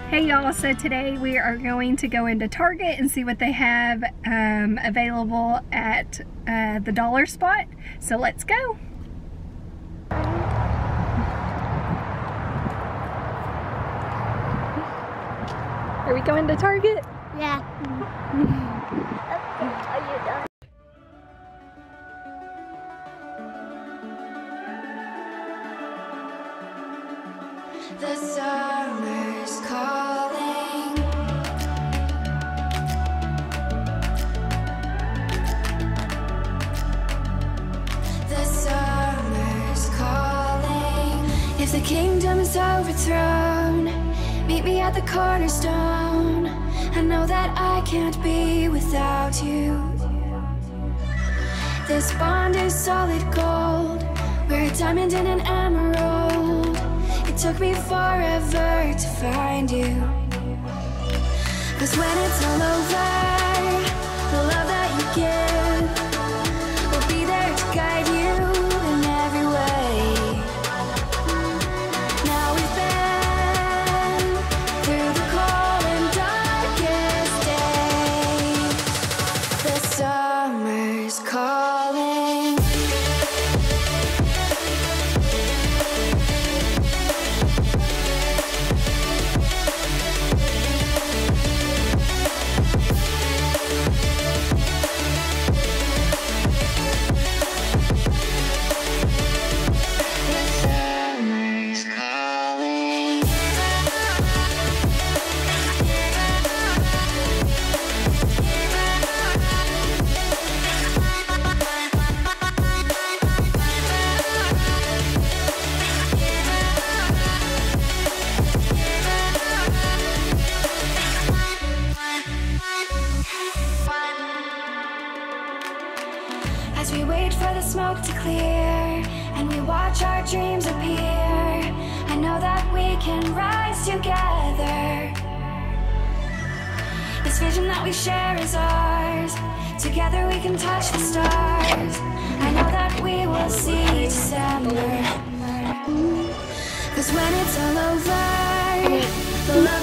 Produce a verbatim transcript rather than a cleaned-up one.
Hey y'all, so today we are going to go into Target and see what they have um, available at uh, the dollar spot. So let's go. Are we going to Target? Yeah. Are you done? The summer's calling. The summer's calling. If the kingdom is overthrown, meet me at the cornerstone. I know that I can't be without you. This bond is solid gold. We're a diamond and an emerald. It took me forever to find you. Cause when it's all over, the love that you give will be there to guide you in every way. Now we've been through the cold and darkest days. The summer's calling. As we wait for the smoke to clear and we watch our dreams appear, I know that we can rise together. This vision that we share is ours. Together we can touch the stars. I know that we will see December. Cause when it's all over, the love